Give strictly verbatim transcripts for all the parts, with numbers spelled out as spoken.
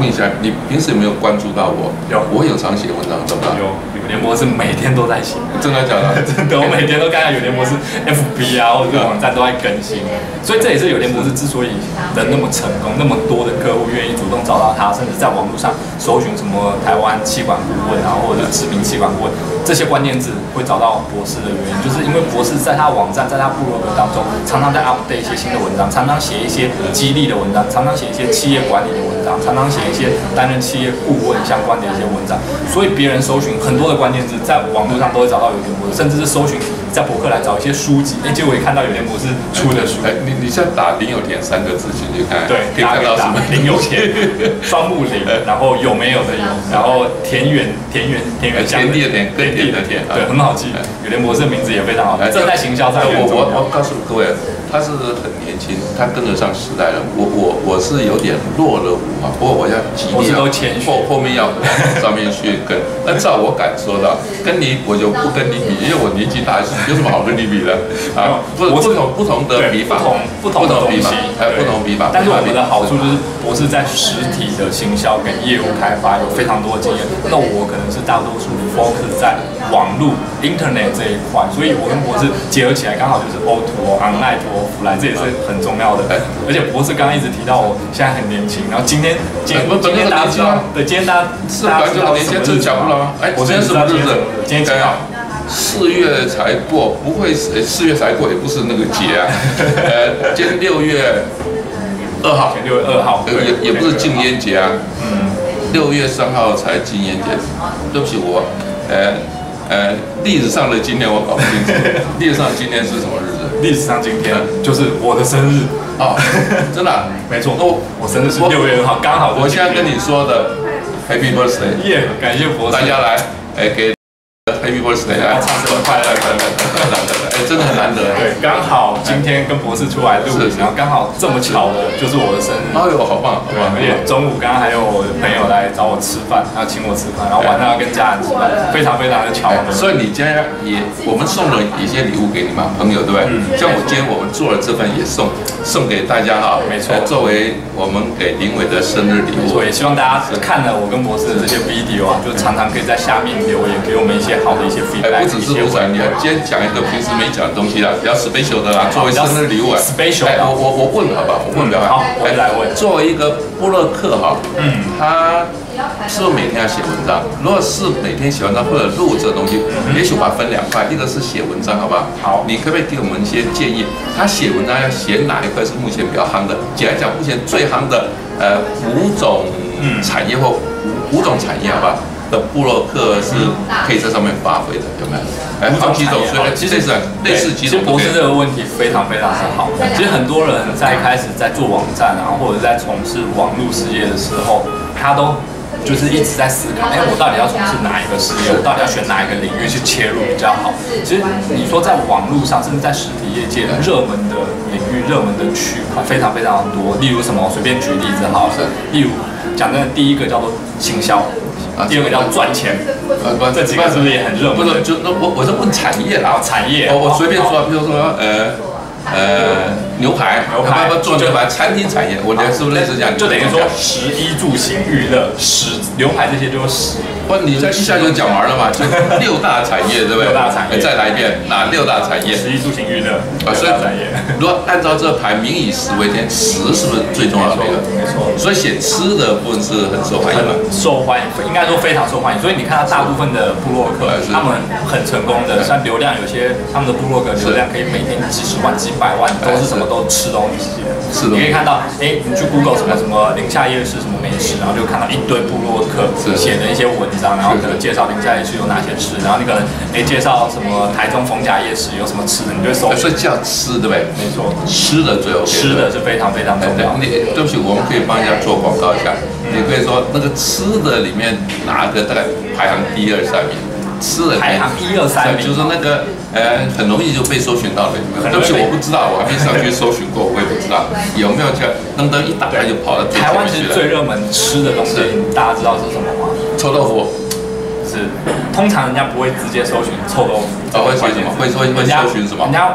一下，你平时有没有关注到我？ 有， 我有常写文章，对吧？ 有，有联博士每天都在写， 真的假的？ 真的，我每天都看到有联博士 F B 啊或者网站都在更新，所以这也是有联博士之所以能那么成功，那么多的客户愿意主动找到他，甚至在网络上搜寻什么台湾企管顾问啊，或者是知名企管顾问这些关键字会找到博士的原因，就是因为博士在他网站、在他部落格当中，常常在 update 一些新的文章，常常写一些激励的文章，常常写一些企业管理的文章，常常写一些担任企业顾问相关的一些文章，所以别人搜寻很多的关键字，在网络上都会找到有联博士，甚至是搜寻在博客来找一些书籍，哎，结果也看到有联博士出的书。 哎，你你现在打林有田三个字进去看， 对， 可以看到什么？ 林有田，双木林，然后有没有的有，然后田园田园田园田地的田，耕田的田， 对，很好记。有联博士的名字也非常好记，这在行销上面。 我我我告诉各位，他是很年轻，他跟得上时代了。我我我是有点落了伍啊，不过我要极力啊，后后面要上面去跟。那照我敢说的，跟你我就不跟你比，因为我年纪大，有什么好跟你比的啊？不不同不同的比法， 不同不同的比法， 还有不同比法。 但是我们的好处就是博士在实体的行销跟业务开发有非常多的经验，那我可能是大多数 focus 在网络 internet 这一块，所以我跟博士结合起来，刚好就是 O to O online to offline，这也是很重要的。而且博士刚刚一直提到我现在很年轻，然后今天今天今天大家知道，对，今天大家是本来就年轻，这讲不了。哎， 我今天什么日子？ 今天几号？ 四月才过，不会是四月才过，也不是那个节啊。呃，今天六月二号， 六月二号， 也也不是禁烟节啊。嗯，六月三号才禁烟节。对不起，我呃呃历史上的今天我搞不清楚，历史上今天是什么日子？ 历史上今天就是我的生日哦，真的？ 没错，我我生日是六月二号，刚好。 我现在跟你说的 Happy Birthday， 耶！感谢博士， 大家来，哎给。Happy Birthday！ 来， 唱生日快乐，快乐，快乐， 哎，真的很难得。 对，刚好今天跟博士出来录，然后刚好这么巧的，就是我的生日。 哎呦，好棒，好棒！ 而且中午刚刚还有我的朋友来找我吃饭，要请我吃饭，然后晚上要跟家人吃饭，非常非常的巧合。 所以你家也，我们送了一些礼物给你嘛，朋友对不对？嗯。像我今天我们做了这份也送送给大家哈， 没错， 作为我们给林伟的生日礼物。 所以希望大家看了我跟博士的这些 video 啊，就常常可以在下面留言，给我们一些好的一些 feedback。 不只是五彩，你今天讲一个平时没讲的东西啦，比较 special 的啦，作为生日礼物啊。 special。 哎，我我我问好吧，我问表好，我来问。 作为一个部落客哈，嗯，他是不是每天要写文章？如果是每天写文章或者录这东西，也许我把它分两块，一个是写文章，好不好？ 好， 你可不可以给我们一些建议？他写文章要写哪一块是目前比较夯的？简单讲，目前最夯的呃五种产业或五五种产业，好吧？的部落客是可以在上面发挥的，有没有？哎，好几种，所以其实是类似几种。 其实博士这个问题非常非常的好。其实很多人在一开始在做网站啊，或者在从事网络事业的时候，他都就是一直在思考，哎，我到底要从事哪一个事业？我到底要选哪一个领域去切入比较好？其实你说在网络上，甚至在实体业界热门的领域、热门的区块非常非常的多。例如什么？我随便举例子好了，例如讲真的，第一个叫做行销。第二个叫赚钱，呃，这几个是不是也很热门？ 不是，就那我我是问产业啦， 产业。 我我随便说，比如说呃呃牛排， 牛排不做牛排，餐厅产业，我觉得是不是类似这样？ 就等于说食衣住行娱乐，食牛排这些就是食。 不，你这一下就讲完了嘛？就六大产业，对不对？ 六大产业。 再来一遍，哪六大产业？ 食衣住行娱乐啊， 所以产业。如果按照这排名以食为天，食是不是最重要的一个？ 没错。 所以写吃的部分是很受欢迎的。 受欢迎，应该说非常受欢迎。所以你看到大部分的部落客，他们很成功的，像流量有些他们的部落格流量可以每天几十万、几百万，都是什么都吃东西的。 是的。 你可以看到，哎，你去 Google 什么什么宁夏夜市什么美食，然后就看到一堆部落客写的一些文章，然后可能介绍宁夏夜市有哪些吃，然后你可能哎介绍什么台中逢甲夜市有什么吃的，你就搜。 所以叫吃，对不对？ 没错， 吃的最 OK。 吃的是非常非常重要。 你对不起，我们可以帮人家做广告一下。你可以说那个吃的里面哪个大概排行第二三名？吃的排行一二三名， 就是那个呃很容易就被搜寻到的。对不起，我不知道，我还没上去搜寻过，我也不知道有没有叫噔噔一打开就跑到最前面去了。 台湾其实最热门吃的东西，大家知道是什么吗？ 臭豆腐。 是，通常人家不会直接搜寻臭豆腐。 哦，会搜什么？会搜会搜寻什么？ 人家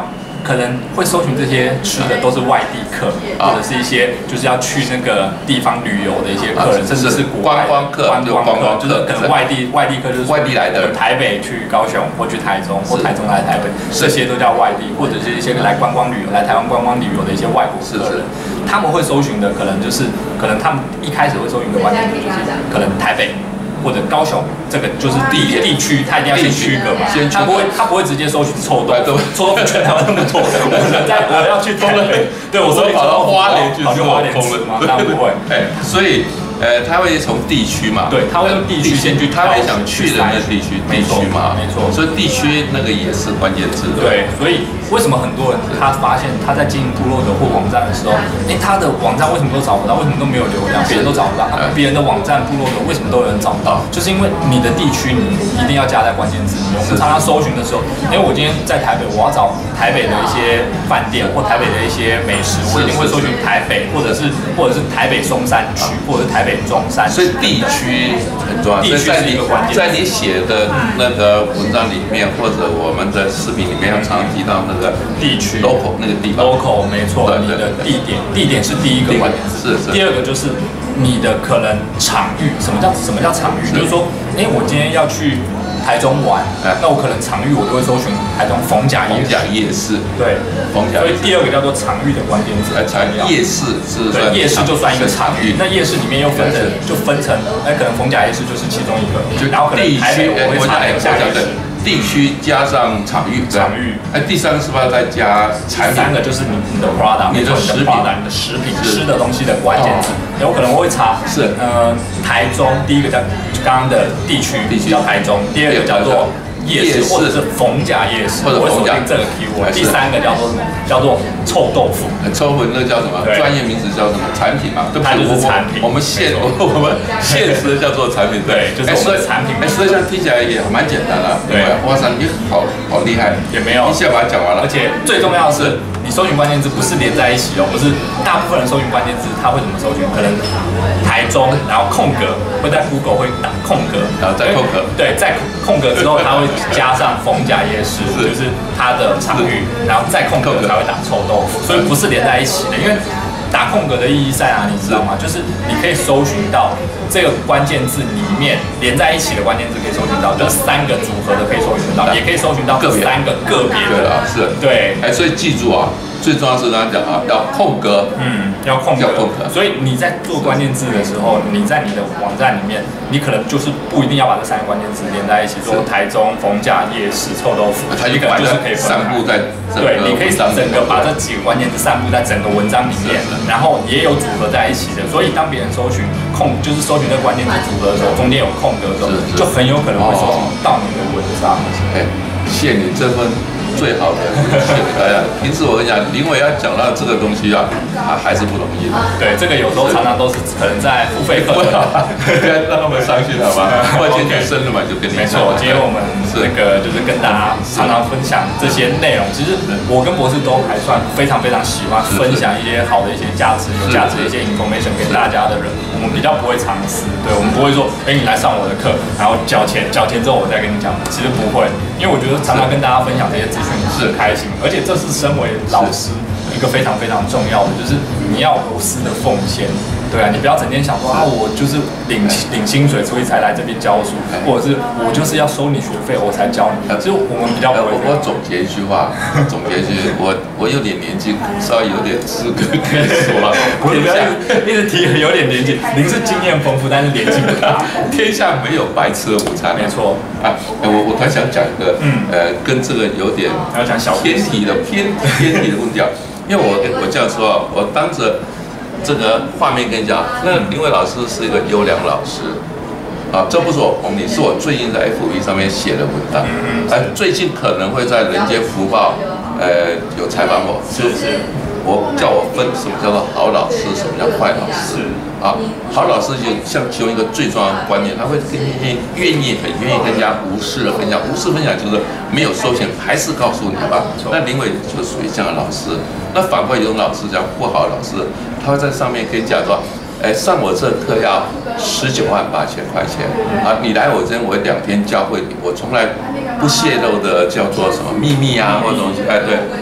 可能会搜寻这些吃的都是外地客，或者是一些就是要去那个地方旅游的一些客人，甚至是观光客， 观光客就是可能外地外地客就是外地来的， 台北去高雄或去台中，或台中来台北，这些都叫外地，或者是一些来观光旅游来台湾观光旅游的一些外国客人，他们会搜寻的可能就是可能他们一开始会搜寻的关键字就是可能台北。或者高雄，这个就是地地区，他一定要先区隔嘛，他不会他不会直接搜寻臭豆腐，臭豆腐全台湾那么多，我在我要去台北，对我说跑到花莲去， 跑去花莲吃吗？当然不会， 哎，所以。呃，他会从地区嘛， 对，他会用地区先去， 他会想去的那地区，地区嘛， 没错， 所以地区那个也是关键字。 对，所以为什么很多人他发现他在经营部落格或网站的时候，哎，他的网站为什么都找不到？为什么都没有流量？别人都找不到，别人的网站部落格为什么都有人找不到？就是因为你的地区你一定要加在关键字里面。我们常常搜寻的时候，因为我今天在台北，我要找台北的一些饭店或台北的一些美食，我一定会搜寻台北，或者是或者是台北松山区，或者是台北中山， 所以地区很重要。 地区是一个关键。 在你写的那个文章里面，或者我们的视频里面，要常提到那个地区 local 那个地方 local 没错，你的地点，地点是第一个关键字。 是是。 第二个就是你的可能场域，什么叫什么叫场域？就是说，哎，我今天要去台中玩，那我可能场域我就会搜寻台中逢甲夜市。 逢甲夜市， 对， 逢甲。 所以第二个叫做场域的关键字。 场夜市是对，夜市就算一个场域。那夜市里面又分成，就分成，哎，可能逢甲夜市就是其中一个，然后可能台北我会查逢甲夜市。 地区加上场域， 场域， 哎，第三个是不是要再加产品？ 第三个就是你你的 product， 你的食品， 你的食品吃的东西的关键字。有可能我会查是呃台中，第一个叫刚刚的地区叫台中，第二个叫做夜市或者是逢甲夜市， 或者逢甲这个 keyword。第三个叫做什么？叫做臭豆腐。 臭豆腐那叫什么？专业名词叫什么？产品嘛， 它就是产品。 我们现我们现实叫做产品， 对，就是我们的产品。 哎，实际上听起来也蛮简单的。对，哇塞，你好好厉害， 也没有一下把它讲完了。 而且最重要的是，你搜寻关键字不是连在一起哦，不是大部分人搜寻关键字，他会怎么搜寻？可能台中，然后空格会在 Google 会打空格， 然后再空格， 对，在空格之后，他会加上逢甲夜市，就是它的场域，然后再空格才会打臭豆腐，所以不是连在一起的。因为打空格的意义在哪，你知道吗？就是你可以搜寻到这个关键字里面连在一起的关键字，可以搜寻到这三个组合的可以搜寻到，也可以搜寻到三个个别的。 对啊，是， 对， 哎，所以记住啊。最重要是刚刚讲啊，要空格， 嗯，要空格， 要空格。 所以你在做关键字的时候，你在你的网站里面，你可能就是不一定要把这三个关键字连在一起，说台中逢甲夜市臭豆腐， 它一个就是可以散布在对，你可以整个把这几个关键字散布在整个文章里面，然后也有组合在一起的。所以当别人搜寻空，就是搜寻这个关键字组合的时候，中间有空格的时候，就很有可能会搜寻到你的文章。 哎，谢你这份。最好的，哎呀，平时我跟你讲，林伟要讲到这个东西啊，他还是不容易的。 对，这个有时候常常都是可能在付费课， 不要让他们伤心好吧？我今天深入嘛，就跟你没错。今天我们那个就是跟大家常常分享这些内容。其实我跟博士都还算非常非常喜欢分享一些好的一些价值、有价值的一些 information 给大家的人。我们比较不会藏私，对我们不会说，哎，你来上我的课，然后缴钱，缴钱之后我再跟你讲。其实不会，因为我觉得常常跟大家分享这些资讯是开心，而且这是身为老师一个非常非常重要的，就是你要无私的奉献。对啊，你不要整天想说啊，我就是领领薪水，所以才来这边教书，或者是我就是要收你学费，我才教你。其实我们比较不会。 我总结一句话，总结一句，我我有点年纪，稍微有点资格可以说了。 天下一直提有点年纪，您是经验丰富，但是年纪不大。 天下没有白吃的午餐。 没错啊，我我还想讲一个，嗯，呃，跟这个有点偏题的偏偏题的问题啊，因为我我这样说啊，我当着。这个画面跟你讲，那林伟老师是一个优良老师，啊，这不是我捧你，是我最近在 F B 上面写的文章，哎，最近可能会在《人间福报》呃有采访我， 是是， 我叫我分什么叫做好老师，什么叫坏老师，啊，好老师就像其中一个最重要的观念，他会跟愿愿意很愿意跟人家无私的分享，无私分享就是没有收钱，还是告诉你吧。那林伟就属于这样的老师，那反过来有种老师叫不好的老师。他会在上面跟你讲说，哎，上我这课要十九万八千块钱啊！你来我这边，我两天教会你，我从来不泄露的叫做什么秘密啊，或者东西，哎，对，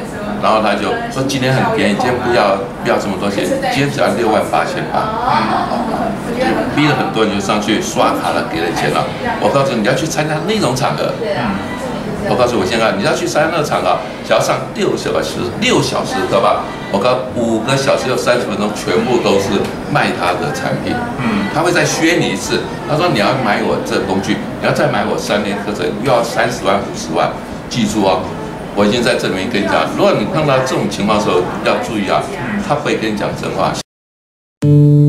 然后他就说今天很便宜，今天不要不要这么多钱，今天只要六万八千八，逼了很多人就上去刷卡了，给了钱了。我告诉你，你要去参加那种场合，我告诉我现在你要去参加那个场合，只要上六小时，六小时课吧，我告五个小时有三十分钟，全部都是卖他的产品，嗯，他会再削你一次，他说你要买我这工具，你要再买我三年课程，又要三十万五十万，记住哦。我已经在这里面跟你讲，如果你碰到这种情况的时候，要注意啊，他不会跟你讲真话。